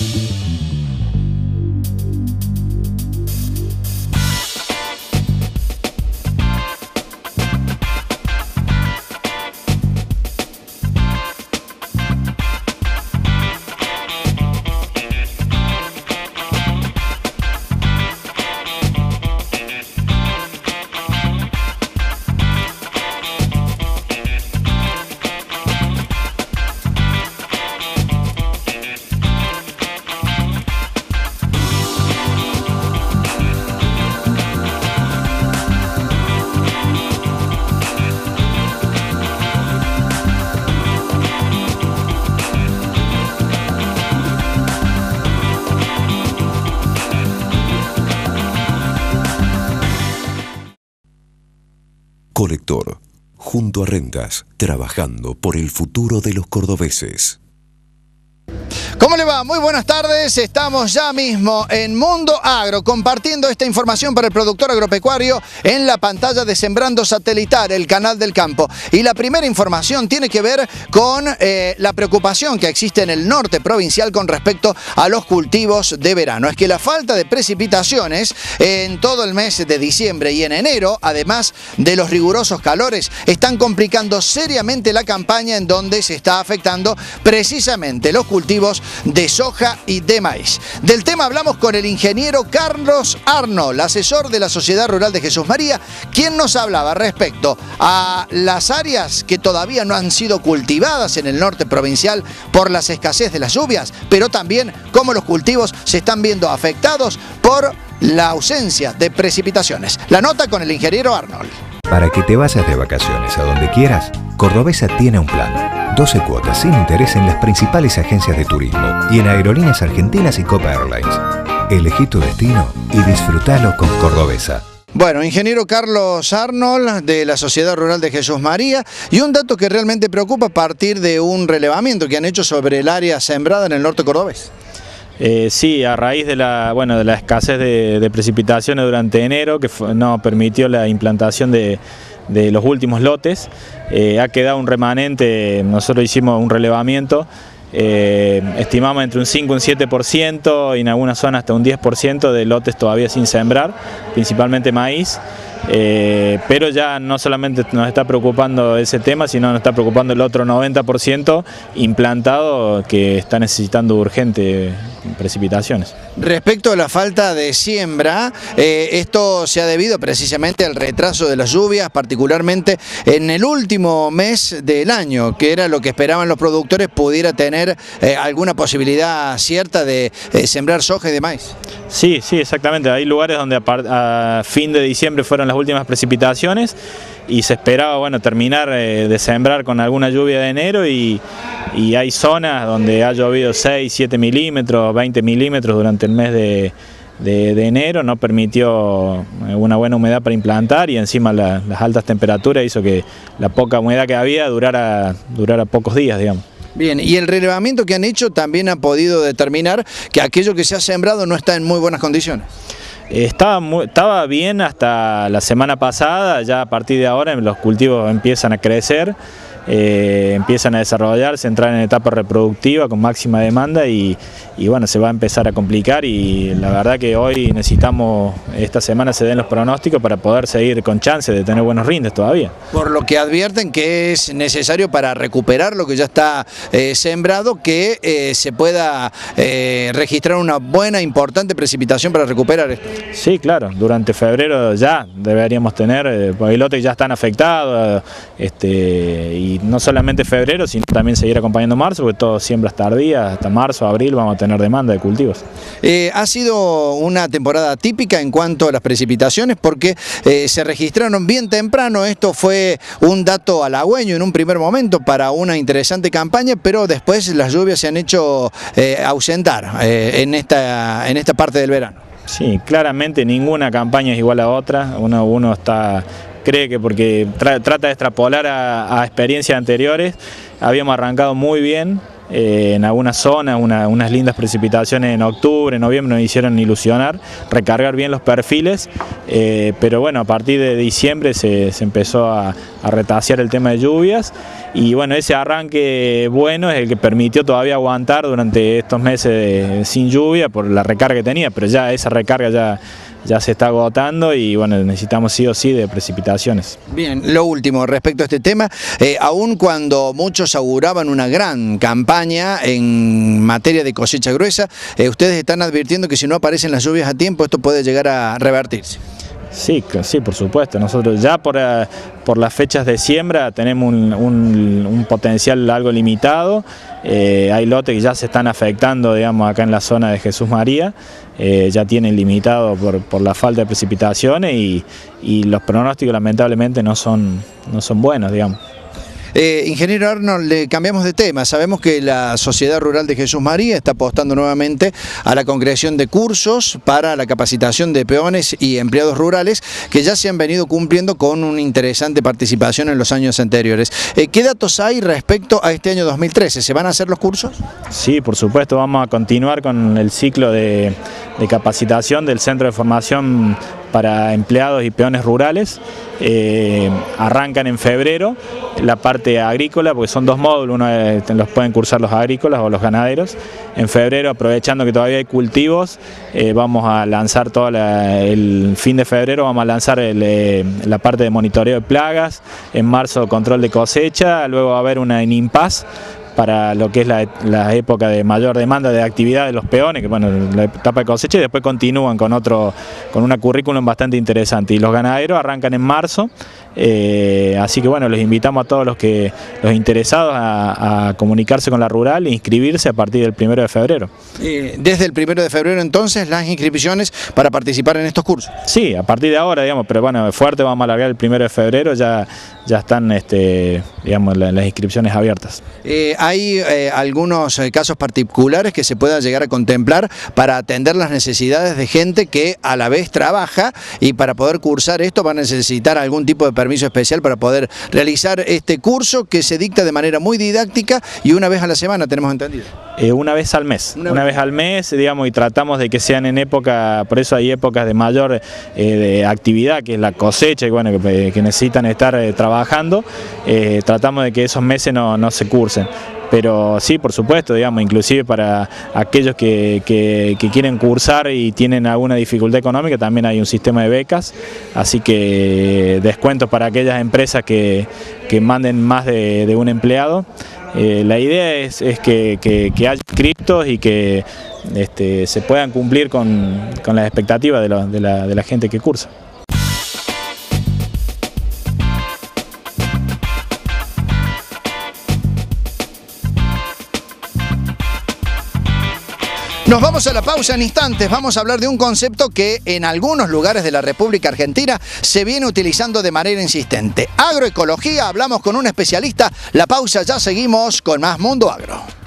Colector, junto a Rentas, trabajando por el futuro de los cordobeses. ¿Cómo le va? Muy buenas tardes, estamos ya mismo en Mundo Agro compartiendo esta información para el productor agropecuario en la pantalla de Sembrando Satelital, el canal del campo. Y la primera información tiene que ver con la preocupación que existe en el norte provincial con respecto a los cultivos de verano. Es que la falta de precipitaciones en todo el mes de diciembre y en enero, además de los rigurosos calores, están complicando seriamente la campaña en donde se está afectando precisamente los cultivos de soja y de maíz. Del tema hablamos con el ingeniero Carlos Arnold, asesor de la Sociedad Rural de Jesús María, quien nos hablaba respecto a las áreas que todavía no han sido cultivadas en el norte provincial por las escasez de las lluvias, pero también cómo los cultivos se están viendo afectados por la ausencia de precipitaciones. La nota con el ingeniero Arnold. Para que te vayas de vacaciones a donde quieras, Cordobesa tiene un plan. 12 cuotas sin interés en las principales agencias de turismo y en Aerolíneas Argentinas y Copa Airlines. Elegí tu destino y disfrútalo con Cordobesa. Bueno, ingeniero Carlos Arnold de la Sociedad Rural de Jesús María, y un dato que realmente preocupa a partir de un relevamiento que han hecho sobre el área sembrada en el norte cordobés. Sí, a raíz de la escasez de precipitaciones durante enero, que no permitió la implantación de los últimos lotes, ha quedado un remanente. Nosotros hicimos un relevamiento, estimamos entre un 5 y un 7%, y en algunas zonas hasta un 10% de lotes todavía sin sembrar, principalmente maíz. Pero ya no solamente nos está preocupando ese tema, sino nos está preocupando el otro 90% implantado que está necesitando urgente precipitaciones. Respecto a la falta de siembra, esto se ha debido precisamente al retraso de las lluvias, particularmente en el último mes del año, que era lo que esperaban los productores pudiera tener alguna posibilidad cierta de sembrar soja y de maíz. Sí, exactamente. Hay lugares donde a fin de diciembre fueron las últimas precipitaciones y se esperaba, terminar de sembrar con alguna lluvia de enero, y hay zonas donde ha llovido 6, 7 milímetros, 20 milímetros durante el mes de enero, no permitió una buena humedad para implantar, y encima las altas temperaturas hizo que la poca humedad que había durara pocos días, digamos. Bien, y el relevamiento que han hecho también ha podido determinar que aquello que se ha sembrado no está en muy buenas condiciones. Estaba bien hasta la semana pasada. Ya a partir de ahora los cultivos empiezan a crecer, empiezan a desarrollarse, entrar en etapa reproductiva con máxima demanda, y bueno, se va a empezar a complicar, y la verdad que hoy necesitamos, esta semana se den los pronósticos para poder seguir con chance de tener buenos rindes todavía. Por lo que advierten que es necesario para recuperar lo que ya está sembrado, que se pueda registrar una buena, importante precipitación para recuperar esto. Sí, claro, durante febrero ya deberíamos tener, porque lotes ya están afectados, y no solamente febrero, sino también seguir acompañando marzo, porque todo siembras tardías, hasta marzo, abril vamos a tener demanda de cultivos. Ha sido una temporada típica en cuanto a las precipitaciones, porque se registraron bien temprano. Esto fue un dato halagüeño en un primer momento para una interesante campaña, pero después las lluvias se han hecho ausentar en esta parte del verano. Sí, claramente ninguna campaña es igual a otra. Uno cree que porque trata de extrapolar a experiencias anteriores. Habíamos arrancado muy bien, en algunas zonas, unas lindas precipitaciones en octubre, noviembre nos hicieron ilusionar, recargar bien los perfiles, pero bueno, a partir de diciembre se empezó a retasear el tema de lluvias y bueno, ese arranque bueno es el que permitió todavía aguantar durante estos meses sin lluvia por la recarga que tenía, pero ya esa recarga ya se está agotando y bueno, necesitamos sí o sí de precipitaciones. Bien, lo último respecto a este tema, aun cuando muchos auguraban una gran campaña en materia de cosecha gruesa, ustedes están advirtiendo que si no aparecen las lluvias a tiempo esto puede llegar a revertirse. Sí, por supuesto. Nosotros ya por las fechas de siembra tenemos un potencial algo limitado. Hay lotes que ya se están afectando, digamos, acá en la zona de Jesús María. Ya tienen limitado por la falta de precipitaciones y los pronósticos lamentablemente no son buenos, digamos. Ingeniero Arnold, le cambiamos de tema. Sabemos que la Sociedad Rural de Jesús María está apostando nuevamente a la concreación de cursos para la capacitación de peones y empleados rurales que ya se han venido cumpliendo con una interesante participación en los años anteriores. ¿Qué datos hay respecto a este año 2013? ¿Se van a hacer los cursos? Sí, por supuesto, vamos a continuar con el ciclo de capacitación del Centro de Formación para Empleados y Peones Rurales. Arrancan en febrero la parte agrícola, porque son 2 módulos, uno los pueden cursar los agrícolas o los ganaderos. En febrero, aprovechando que todavía hay cultivos, vamos a lanzar el fin de febrero, vamos a lanzar la parte de monitoreo de plagas, en marzo control de cosecha, luego va a haber una en impas para lo que es la época de mayor demanda de actividad de los peones, que bueno, la etapa de cosecha, y después continúan con una currículum bastante interesante. Y los ganaderos arrancan en marzo, así que bueno, les invitamos a todos los interesados a comunicarse con la rural e inscribirse a partir del 1 de febrero. Desde el 1 de febrero entonces las inscripciones para participar en estos cursos. Sí, a partir de ahora, digamos, pero bueno, fuerte vamos a alargar el 1 de febrero, ya están digamos, las inscripciones abiertas. ¿Hay algunos casos particulares que se pueda llegar a contemplar para atender las necesidades de gente que a la vez trabaja y para poder cursar esto va a necesitar algún tipo de permiso especial para poder realizar este curso que se dicta de manera muy didáctica y una vez a la semana, tenemos entendido? Una vez al mes, una vez al mes, digamos, y tratamos de que sean en época, por eso hay épocas de mayor de actividad, que es la cosecha, y bueno, que necesitan estar trabajando, tratamos de que esos meses no se cursen. Pero sí, por supuesto, digamos, inclusive para aquellos que quieren cursar y tienen alguna dificultad económica, también hay un sistema de becas, así que descuentos para aquellas empresas que manden más de un empleado. La idea es que haya inscriptos y que se puedan cumplir con las expectativas de la gente que cursa. Nos vamos a la pausa en instantes, vamos a hablar de un concepto que en algunos lugares de la República Argentina se viene utilizando de manera insistente. Agroecología, hablamos con un especialista, la pausa, ya seguimos con más Mundo Agro.